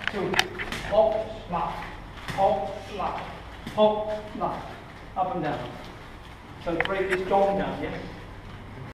2, Pok-Lap, Pok-Lap, Pok-Lap, up and down. So break this dome down, yeah?